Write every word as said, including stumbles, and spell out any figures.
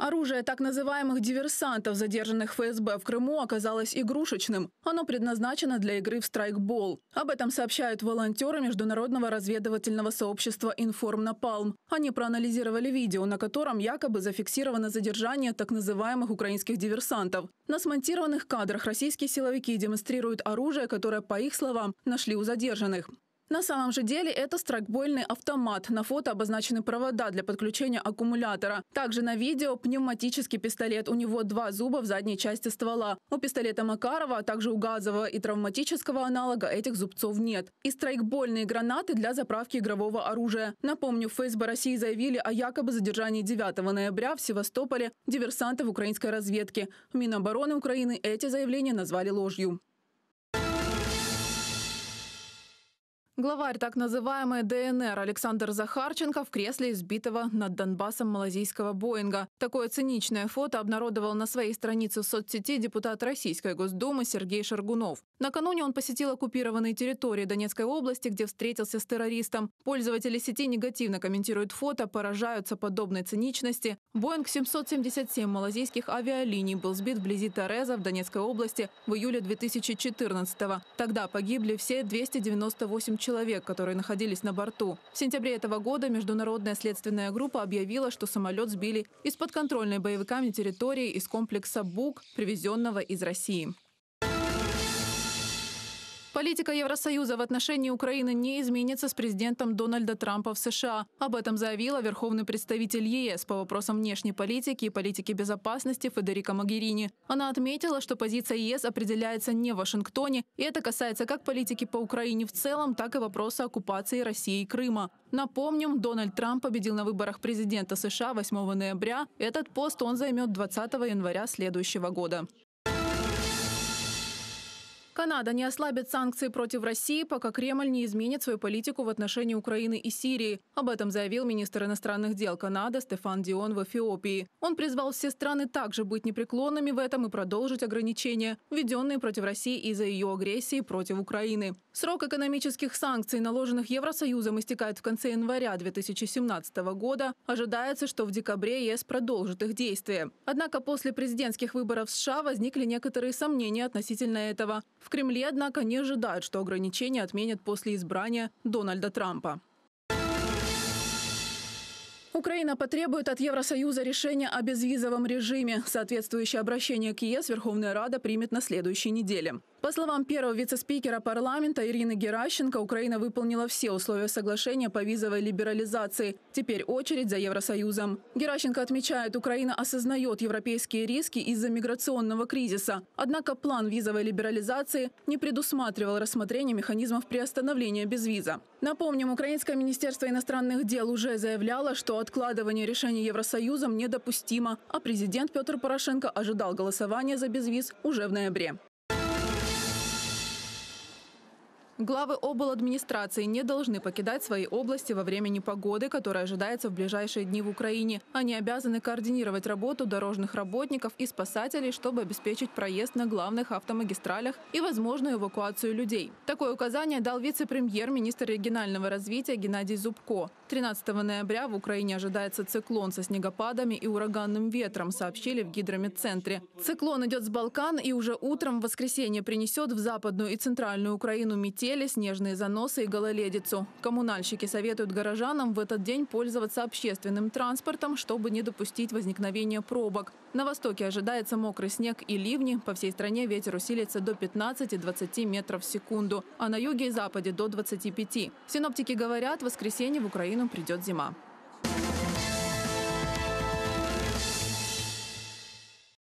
Оружие так называемых диверсантов, задержанных эф эс бэ в Крыму, оказалось игрушечным. Оно предназначено для игры в страйкбол. Об этом сообщают волонтеры международного разведывательного сообщества «Информ-Напалм». Они проанализировали видео, на котором якобы зафиксировано задержание так называемых украинских диверсантов. На смонтированных кадрах российские силовики демонстрируют оружие, которое, по их словам, нашли у задержанных. На самом же деле это страйкбольный автомат. На фото обозначены провода для подключения аккумулятора. Также на видео пневматический пистолет. У него два зуба в задней части ствола. У пистолета Макарова, а также у газового и травматического аналога этих зубцов нет. И страйкбольные гранаты для заправки игрового оружия. Напомню, в эф эс бэ России заявили о якобы задержании девятого ноября в Севастополе диверсантов украинской разведки. В Минобороны Украины эти заявления назвали ложью. Главарь так называемой дэ эн эр Александр Захарченко в кресле избитого над Донбассом малазийского «Боинга». Такое циничное фото обнародовал на своей странице в соцсети депутат Российской Госдумы Сергей Шаргунов. Накануне он посетил оккупированные территории Донецкой области, где встретился с террористом. Пользователи сети негативно комментируют фото, поражаются подобной циничности. «Боинг» семьсот семьдесят семь малазийских авиалиний был сбит вблизи Тереза в Донецкой области в июле две тысячи четырнадцатого. Тогда погибли все двести девяносто восемь человек. человек, которые находились на борту. В сентябре этого года международная следственная группа объявила, что самолет сбили из подконтрольной боевиками территории из комплекса «Бук», привезенного из России. Политика Евросоюза в отношении Украины не изменится с президентом Дональда Трампа в США. Об этом заявила верховный представитель е эс по вопросам внешней политики и политики безопасности Федерико Могерини. Она отметила, что позиция е эс определяется не в Вашингтоне, и это касается как политики по Украине в целом, так и вопроса оккупации России и Крыма. Напомним, Дональд Трамп победил на выборах президента США восьмого ноября. Этот пост он займет двадцатого января следующего года. Канада не ослабит санкции против России, пока Кремль не изменит свою политику в отношении Украины и Сирии. Об этом заявил министр иностранных дел Канады Стефан Дион в Эфиопии. Он призвал все страны также быть непреклонными в этом и продолжить ограничения, введенные против России из-за ее агрессии против Украины. Срок экономических санкций, наложенных Евросоюзом, истекает в конце января две тысячи семнадцатого года. Ожидается, что в декабре е эс продолжит их действие. Однако после президентских выборов в США возникли некоторые сомнения относительно этого. В Кремле, однако, не ожидают, что ограничения отменят после избрания Дональда Трампа. Украина потребует от Евросоюза решения о безвизовом режиме. Соответствующее обращение к е эс Верховная Рада примет на следующей неделе. По словам первого вице-спикера парламента Ирины Геращенко, Украина выполнила все условия соглашения по визовой либерализации. Теперь очередь за Евросоюзом. Геращенко отмечает, Украина осознает европейские риски из-за миграционного кризиса. Однако план визовой либерализации не предусматривал рассмотрение механизмов приостановления безвиза. Напомним, Украинское министерство иностранных дел уже заявляло, что откладывание решения Евросоюзом недопустимо, а президент Петр Порошенко ожидал голосования за безвиз уже в ноябре. Главы обладминистрации не должны покидать свои области во время непогоды, которая ожидается в ближайшие дни в Украине. Они обязаны координировать работу дорожных работников и спасателей, чтобы обеспечить проезд на главных автомагистралях и возможную эвакуацию людей. Такое указание дал вице-премьер, министр регионального развития Геннадий Зубко. тринадцатого ноября в Украине ожидается циклон со снегопадами и ураганным ветром, сообщили в гидрометцентре. Циклон идет с Балкан и уже утром в воскресенье принесет в западную и центральную Украину метель, снежные заносы и гололедицу. Коммунальщики советуют горожанам в этот день пользоваться общественным транспортом, чтобы не допустить возникновения пробок. На востоке ожидается мокрый снег и ливни. По всей стране ветер усилится до пятнадцати-двадцати метров в секунду, а на юге и западе до двадцати пяти. Синоптики говорят, в воскресенье в Украину придет зима.